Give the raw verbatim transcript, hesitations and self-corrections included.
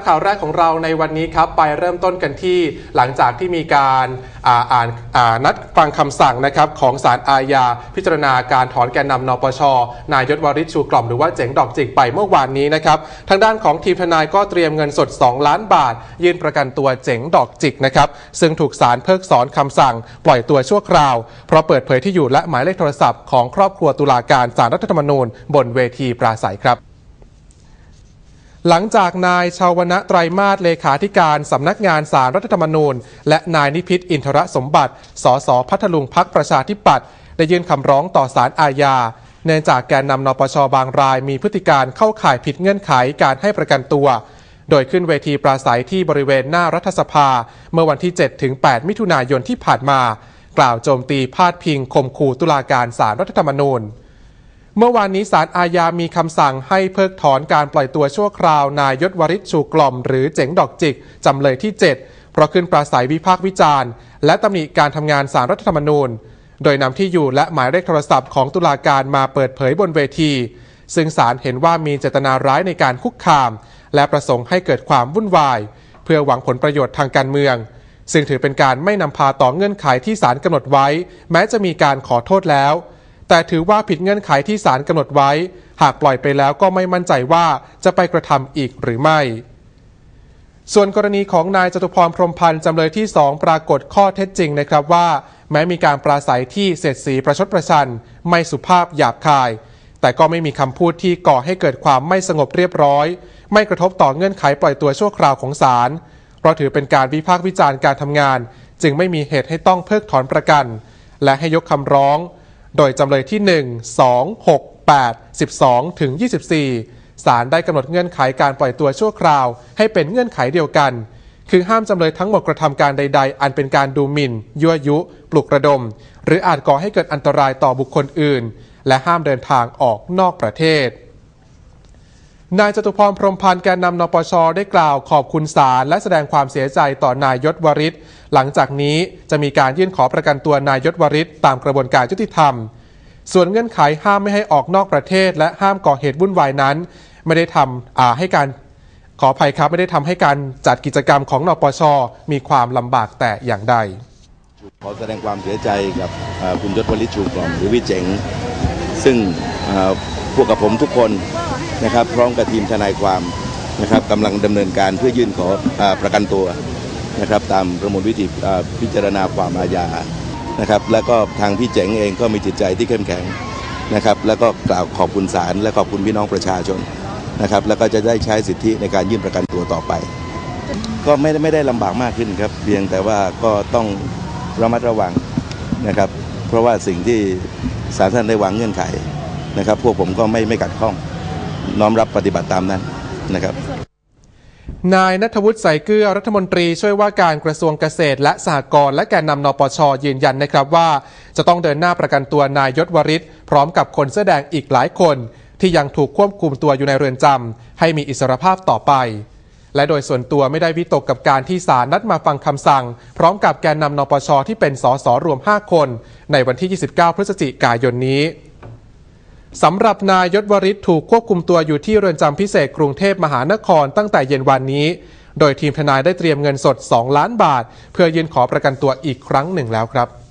ข่าวแรกของเราในวันนี้ครับไปเริ่มต้นกันที่หลังจากที่มีการอ่าอ่านอ่านัดฟังคำสั่งนะครับของศาลอาญาพิจารณาการถอนแกนนำนปช.นายยศวริชชูกล่อมหรือว่าเจ๋งดอกจิกไปเมื่อวานนี้นะครับทางด้านของทีมทนายก็เตรียมเงินสดสองล้านบาทยื่นประกันตัวเจ๋งดอกจิกนะครับซึ่งถูกศาลเพิกถอนคำสั่งปล่อยตัวชั่วคราวเพราะเปิดเผยที่อยู่และหมายเลขโทรศัพท์ของครอบครัวตุลาการศาลรัฐธรรมนูญบนเวทีปราศัยครับหลังจากนายชาวนะไตรมาสเลขาธิการสำนักงานศาลรัฐธรรมนูญและนายนิพิษอินทรสมบัติสสพัทลุงพรรคประชาธิปัตย์ได้ยื่นคำร้องต่อศาลอาญาเนื่องจากแกนนำนปช.บางรายมีพฤติการเข้าข่ายผิดเงื่อนไขการให้ประกันตัวโดยขึ้นเวทีปราศัยที่บริเวณหน้ารัฐสภาเมื่อวันที่ เจ็ดถึงแปด มิถุนายนที่ผ่านมากล่าวโจมตีพาดพิงข่มขู่ตุลาการศาลรัฐธรรมนูญเมื่อวานนี้ศาลอาญามีคำสั่งให้เพิกถอนการปล่อยตัวชั่วคราวนายยศวริชชูกล่อมหรือเจ๋งดอกจิกจำเลยที่เจ็ดเพราะขึ้นปราศัยวิพากษ์วิจารณ์และตำหนิการทำงานศาลรัฐธรรมนูญโดยนำที่อยู่และหมายเลขโทรศัพท์ของตุลาการมาเปิดเผยบนเวทีซึ่งศาลเห็นว่ามีเจตนาร้ายในการคุกคามและประสงค์ให้เกิดความวุ่นวายเพื่อหวังผลประโยชน์ทางการเมืองซึ่งถือเป็นการไม่นำพาต่อเงื่อนไขที่ศาลกำหนดไว้แม้จะมีการขอโทษแล้วแต่ถือว่าผิดเงื่อนไขที่ศาลกำหนดไว้หากปล่อยไปแล้วก็ไม่มั่นใจว่าจะไปกระทำอีกหรือไม่ส่วนกรณีของนายจตุพรพรหมพันธ์จำเลยที่สองปรากฏข้อเท็จจริงนะครับว่าแม้มีการปราศัยที่เสียดสีประชดประชันไม่สุภาพหยาบคายแต่ก็ไม่มีคำพูดที่ก่อให้เกิดความไม่สงบเรียบร้อยไม่กระทบต่อเงื่อนไขปล่อยตัวชั่วคราวของศาลเพราะถือเป็นการวิพากษ์วิจารณ์การทำงานจึงไม่มีเหตุให้ต้องเพิกถอนประกันและให้ยกคำร้องโดยจำเลยที่หนึ่ง สอง หก แปด สิบสอง ถึง ยี่สิบสี่ศาลได้กำหนดเงื่อนไขการปล่อยตัวชั่วคราวให้เป็นเงื่อนไขเดียวกันคือห้ามจำเลยทั้งหมดกระทำการใดๆอันเป็นการดูหมิ่นยั่วยุปลุกระดมหรืออาจก่อให้เกิดอันตรายต่อบุคคลอื่นและห้ามเดินทางออกนอกประเทศนายจตุพรพรหมพันธ์แกนนำนปช.ได้กล่าวขอบคุณศาลและแสดงความเสียใจต่อนายยศวริชหลังจากนี้จะมีการยื่นขอประกันตัวนายยศวริชตามกระบวนการยุติธรรมส่วนเงื่อนไขห้ามไม่ให้ออกนอกประเทศและห้ามก่อเหตุวุ่นวายนั้นไม่ได้ทำอ่าให้การขออภัยครับไม่ได้ทำให้การจัดกิจกรรมของนปช.มีความลำบากแต่อย่างใดขอแสดงความเสียใจกับคุณยศวริชชูกล่อมหรือวิเจ๋งซึ่งพวกกับผมทุกคนนะครับพร้อมกับทีมทนายความนะครับกำลังดำเนินการเพื่อยื่นขอประกันตัวนะครับตามประมวลวิธีพิจารณาความอาญานะครับแล้วก็ทางพี่เจ๋งเองก็มีจิตใจที่เข้มแข็งนะครับแล้วก็กล่าวขอบคุณศาลและขอบคุณพี่น้องประชาชนนะครับแล้วก็จะได้ใช้สิทธิในการยื่นประกันตัวต่อไปก็ไม่ได้ไม่ได้ลำบากมากขึ้นครับเพียงแต่ว่าก็ต้องระมัดระวังนะครับเพราะว่าสิ่งที่ศาลท่านได้วางเงื่อนไขนะครับพวกผมก็ไม่ไม่ขัดข้องน้อมรับปฏิบัติตามนั้นนะครับนายณัฐวุฒิสายเกลือรัฐมนตรีช่วยว่าการกระทรวงเกษตรและสหกรณ์และแกนนำนปช.ยืนยันนะครับว่าจะต้องเดินหน้าประกันตัวนายยศวริชพร้อมกับคนเสื้อแดงอีกหลายคนที่ยังถูกควบคุมตัวอยู่ในเรือนจำให้มีอิสรภาพต่อไปและโดยส่วนตัวไม่ได้วิตกกับการที่ศาลนัดมาฟังคำสั่งพร้อมกับแกนนำนปช.ที่เป็นสสรวมห้าคนในวันที่ยี่สิบเก้าพฤศจิกายนนี้สำหรับนายยศวริชถูกควบคุมตัวอยู่ที่เรือนจำพิเศษกรุงเทพมหานครตั้งแต่เย็นวันนี้โดยทีมทนายได้เตรียมเงินสดสองล้านบาทเพื่อยื่นขอประกันตัวอีกครั้งหนึ่งแล้วครับ